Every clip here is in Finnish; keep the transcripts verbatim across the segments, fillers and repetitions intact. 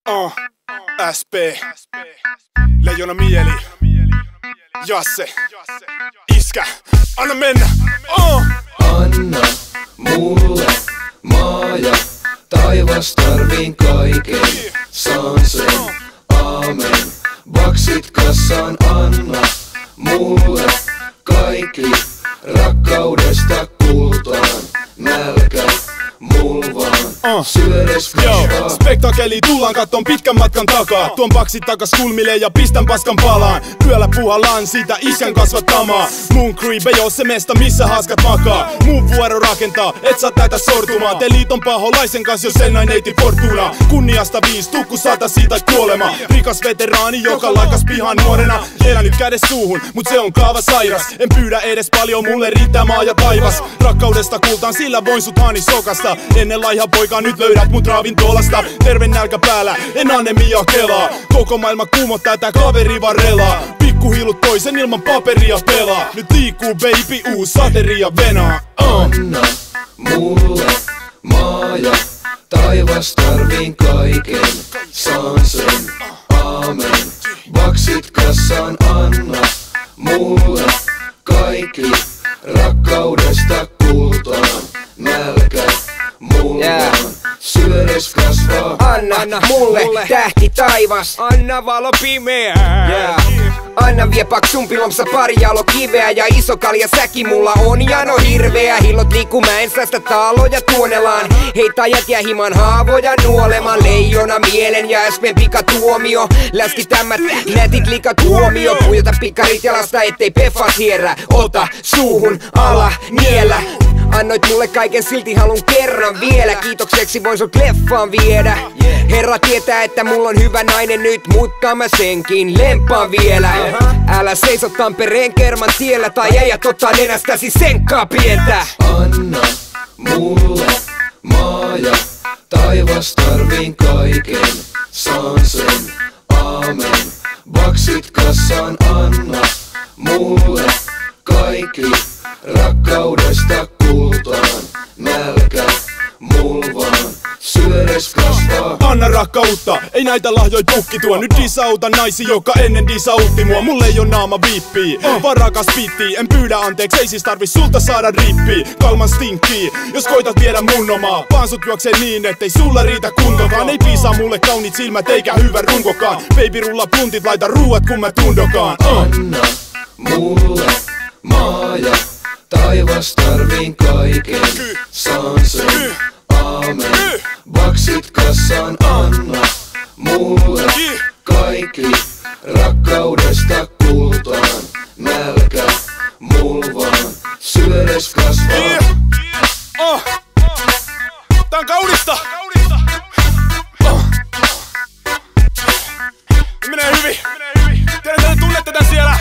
Uh, S P, Leijona mieli, Jasse, iskä, anna mennä. Uh. Anna mulle maa ja taivas, tarviin kaiken, saan sen, aamen. Baksit kassaan, anna mulle kaikki, rakkaudesta kultaan, nälkä mulvaan. Uh. Syödes kasvaa. Spektakeli tullaan katton pitkän matkan takaa. Tuon baksit takas kulmille ja pistän paskan palaan. Yöllä puhallaan siitä iskän kasvattamaa. Mun creep ei oo se mesta missä haaskat makaa. Mun vuoro rakentaa, et saa tätä sortumaan. Te liiton paholaisen kans jos sen näin neiti Fortuna. Kunniasta viis, tukku sata siitä kuolema. Rikas veteraani joka laikas pihan nuorena. Elänyt kädes suuhun, mut se on kaava sairas. En pyydä edes paljon, mulle riittää maa ja taivas. Rakkaudesta kultaan, sillä voin sut haani sokasta. Ennen laiha poika, nyt löydät mut ravintolasta. Terve nälkä päällä, en anemia kelaa. Koko maailma kuumottaa, tää kaveri varrelaa. Pikkuhiilut toisen ilman paperia pelaa. Nyt liikkuu baby, uus sateria venaa. uh. Anna mulle maa ja taivas, tarviin kaiken, saan sen, aamen. Baksit kassaan, anna mulle kaikki, rakkaudesta kultaan, nälkä mulvaan. Syödes kasvaa. Anna, Anna mulle, mulle tähti taivas, anna valo pimeää. yeah. Anna vie paksumpi lompsa pari jalo kiveä ja iso kalja säki mulla on ja no hirveä. Hillot liikkuu mäen säästä taaloja tuonelaan. Hei tajat ja himan haavoja nuolemaan. Leijona mielen ja S P:n pikatuomio. Läskitämmät nätit likat huomio. Pujota pikkarit jalasta ettei peffas hierrä. Ota suuhun ala niellä. Annoit mulle kaiken, silti halun kerran vielä. Kiitokseksi voin sut leffaan viedä. Herra tietää, että mulla on hyvä nainen nyt, mutta mä senkin lempaan vielä. Älä seiso Tampereen kerman tiellä tai äijät ottaa nenästäsi senkkaa pientä. Anna mulle maa ja taivas, tarviin kaiken, saan sen, aamen. Baksit kassaan, anna mulle kaikki, rakkaudesta kultaan, nälkä mulvaan. Syödes kasvaa. Anna rakkautta, ei näitä lahjoi pukki tuo. Nyt disauta naisi, joka ennen disautti mua. Mulle ei oo naama viippii, varakas pittii. En pyydä anteeksi, ei siis tarvi sulta saada rippii. Kalman stinkkii, jos koitat viedä mun omaa. Vaan sut juoksee niin, ettei sulla riitä kuntokaan. Ei piisaa mulle kauniit silmät eikä hyvä runkokaan. Baby rulla puntit, laita ruuat kun mä tundokaan. uh. Anna mulle maa ja taivas, tarviin kaiken, saan sen, aamen. Baksit kassaan, anna mulle kaikki, rakkaudesta kultaan, nälkä mulvaan. Syödes kasvaa. uh. Tää on kaunista. uh. Menee hyvin. Tiedän, että te tunnette tän siellä.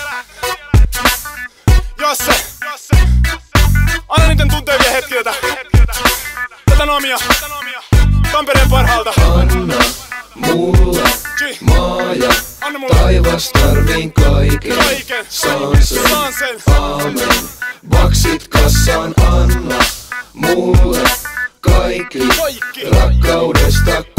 Jasse, anna niiden tunteivien hetkiltä. Tätä nomia, Tampereen parhaalta. Anna mulle maa ja taivas, tarviin kaiken, saan sen, aamen. Baksit kassaan, anna mulle kaikki, rakkaudesta